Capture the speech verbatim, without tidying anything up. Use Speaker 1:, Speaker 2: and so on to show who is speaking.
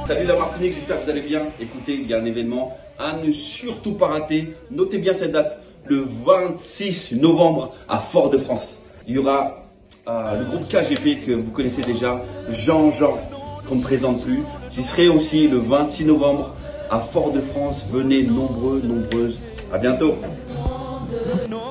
Speaker 1: Salut la Martinique, j'espère que vous allez bien. Écoutez, il y a un événement à ne surtout pas rater. Notez bien cette date, le vingt-six novembre à Fort-de-France. Il y aura euh, le groupe K G P que vous connaissez déjà, Jean-Jean, qu'on ne présente plus. J'y serai aussi le vingt-six novembre à Fort-de-France. Venez nombreux, nombreuses. À bientôt.